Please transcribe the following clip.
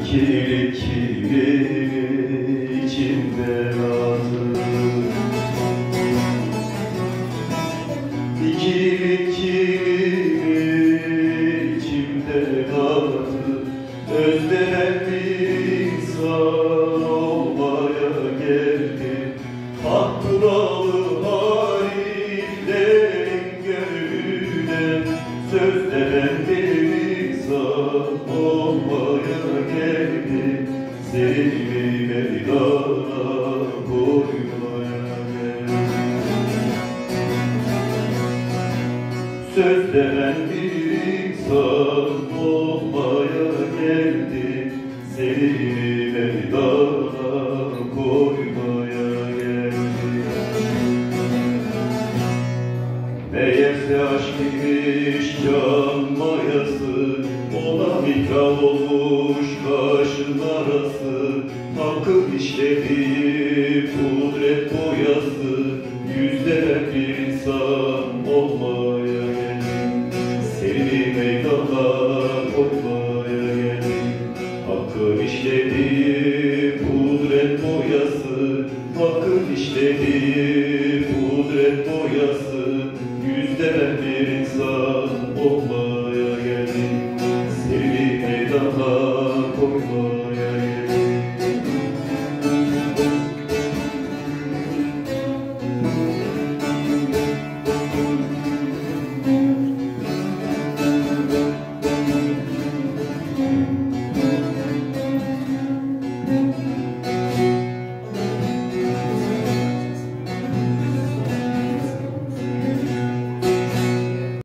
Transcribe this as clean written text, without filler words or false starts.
Kirli kirli içimde kaldı. Kirli kirli içimde kaldı. Özlenen bir insan olmaya geldi. Hakkıralı haliflerin gönlüne sözlenen bir insan olmaya geldi. Seni meydana koymaya geldi. Sözlenen bir insan olmaya geldi. Seni meydana koymaya geldi. Meğerse aşk imiş can mayası, ona mikral olmuş kaşın arası. Hakkın işlediği kudret boyası, yüzlenen bir insan